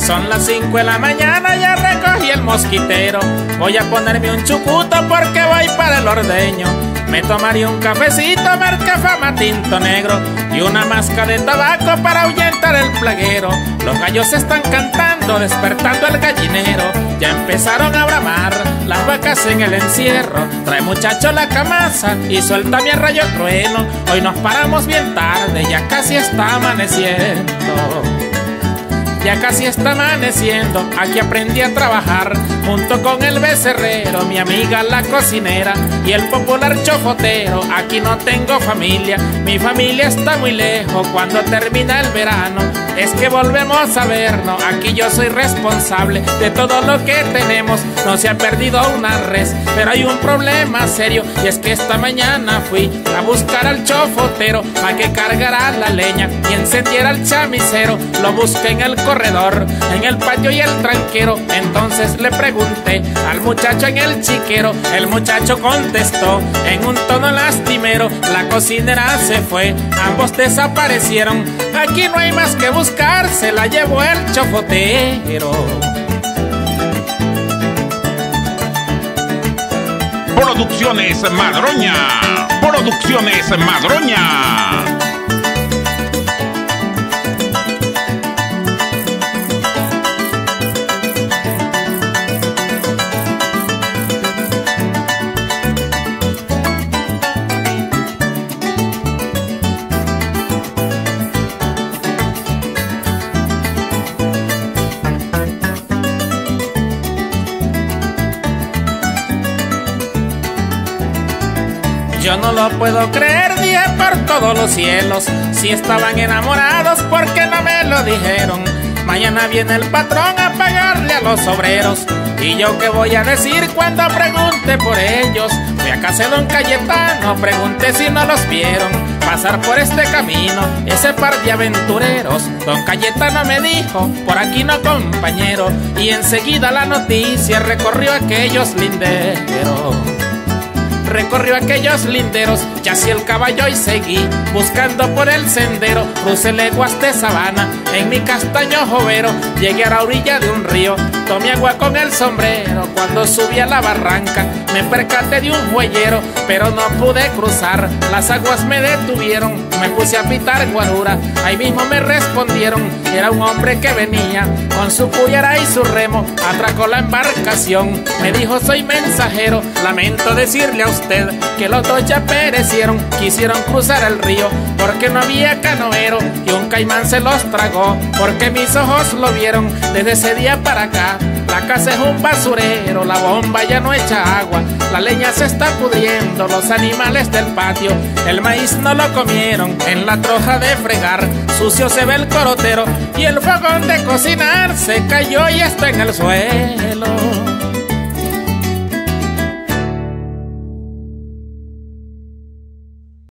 Son las 5 de la mañana, ya recogí el mosquitero. Voy a ponerme un chucuto porque voy para el ordeño. Me tomaría un cafecito marca Fama tinto negro y una masca de tabaco para ahuyentar el plaguero. Los gallos están cantando, despertando el gallinero. Ya empezaron a bramar las vacas en el encierro. Trae muchacho la camasa y suéltame a rayo trueno. Hoy nos paramos bien tarde, ya casi está amaneciendo. Ya casi está amaneciendo, aquí aprendí a trabajar junto con el becerrero, mi amiga la cocinera y el popular chofotero. Aquí no tengo familia, mi familia está muy lejos. Cuando termina el verano es que volvemos a vernos. Aquí yo soy responsable de todo lo que tenemos. No se ha perdido una res, pero hay un problema serio, y es que esta mañana fui a buscar al chofotero para que cargara la leña y encendiera el chamisero. Lo busqué en el corredor, en el patio y el tranquero. Entonces le pregunté al muchacho en el chiquero. El muchacho contestó en un tono lastimero: la cocinera se fue, ambos desaparecieron. Aquí no hay más que buscar, se la llevó el chofotero. Producciones Madroña. Producciones Madroña. Yo no lo puedo creer, dije por todos los cielos. Si estaban enamorados, ¿por qué no me lo dijeron? Mañana viene el patrón a pagarle a los obreros. ¿Y yo qué voy a decir cuando pregunte por ellos? Fui a casa de don Cayetano, pregunté si no los vieron pasar por este camino, ese par de aventureros. Don Cayetano me dijo: por aquí no, compañero. Y enseguida la noticia recorrió aquellos linderos. Recorrió aquellos linderos, yací el caballo y seguí buscando por el sendero. Crucé leguas de sabana en mi castaño jovero. Llegué a la orilla de un río, tomé agua con el sombrero. Cuando subí a la barranca me percaté de un joyero, pero no pude cruzar, las aguas me detuvieron. Me puse a pitar guarura, ahí mismo me respondieron. Era un hombre que venía con su cuyara y su remo, atracó la embarcación. Me dijo: soy mensajero, lamento decirle a usted que los dos ya perecieron. Quisieron cruzar el río porque no había canoero y un caimán se los tragó, porque mis ojos lo vieron. Desde ese día para acá la casa es un basurero, la bomba ya no echa agua, la leña se está pudriendo, los animales del patio el maíz no lo comieron. En la troja de fregar sucio se ve el corotero y el fogón de cocinar se cayó y está en el suelo.